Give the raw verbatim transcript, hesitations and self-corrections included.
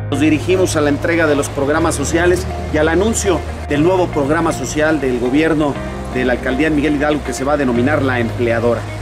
Nos dirigimos a la entrega de los programas sociales y al anuncio del nuevo programa social del gobierno de la alcaldía de Miguel Hidalgo que se va a denominar La Empleadora.